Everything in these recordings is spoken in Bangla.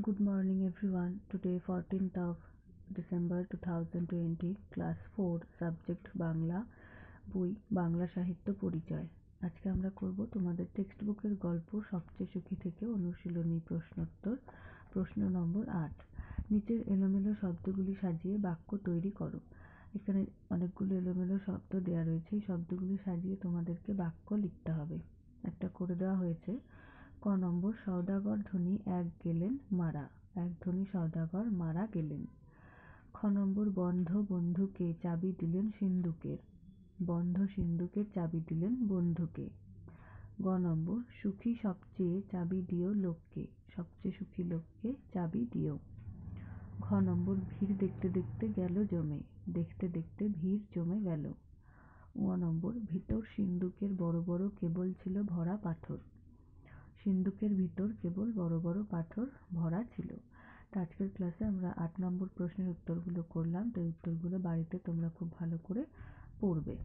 Good morning everyone. Today 14th of December 2020, class 4, subject Bangla, বই বাংলা সাহিত্য পরিচয়। আজকে আমরা করব তোমাদের টেক্সট বুকের গল্প সবচেয়ে সুখী থেকে অনুশীলনী প্রশ্নোত্তর। প্রশ্ন নম্বর 8। নিচের এলোমেলো শব্দগুলি সাজিয়ে বাক্য তৈরি করো। এখানে অনেকগুলো এলোমেলো শব্দ দেওয়া রয়েছে, এই শব্দগুলি সাজিয়ে তোমাদেরকে বাক্য লিখতে হবে। একটা করে দেওয়া হয়েছে। ক নম্বর, সওদাগর ধনী এক গেলেন মারা। এক ধনী সওদাগর মারা গেলেন। খ নম্বর, বন্ধ বন্ধুকে চাবি দিলেন সিন্ধুকের। বন্ধ সিন্ধুকের চাবি দিলেন বন্ধুকে। গ নম্বর, সুখী সবচেয়ে চাবি দিও লোককে। সবচেয়ে সুখী লোককে চাবি দিও। ঘ নম্বর, ভিড় দেখতে দেখতে গেল জমে। দেখতে দেখতে ভিড় জমে গেল। ঙ নম্বর, ভিতর সিন্ধুকের বড় বড় কেবল ছিল ভরা পাথর। সিন্ধুকের ভিতর কেবল বড় বড় পাথর ভরা ছিল। তো আজকের ক্লাসে আমরা 8 নম্বর প্রশ্নের উত্তরগুলো করলাম। তো এই উত্তরগুলো বাড়িতে তোমরা খুব ভালো করে পড়বে।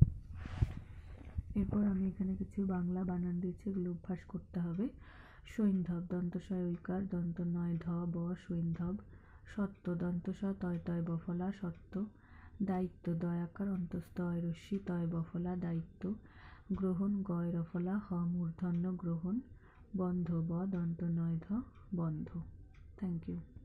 এরপর আমি এখানে কিছু বাংলা বানান দিয়েছি, এগুলো অভ্যাস করতে হবে। সৈন্ধব, দন্তস্বয় ঐকার, দন্ত নয় ধ ব সৈন্ধব। সত্য, দন্তস তয় তয় বফলা সত্য। দায়িত্ব, দয়াকার অন্তস্থ অয় রস্যি তয় বফলা দায়িত্ব। গ্রহণ, গয় রফলা হ মূর্ধন্য গ্রহণ। বন্ধ, ব দন্ত নয় ধ বন্ধ। Thank you.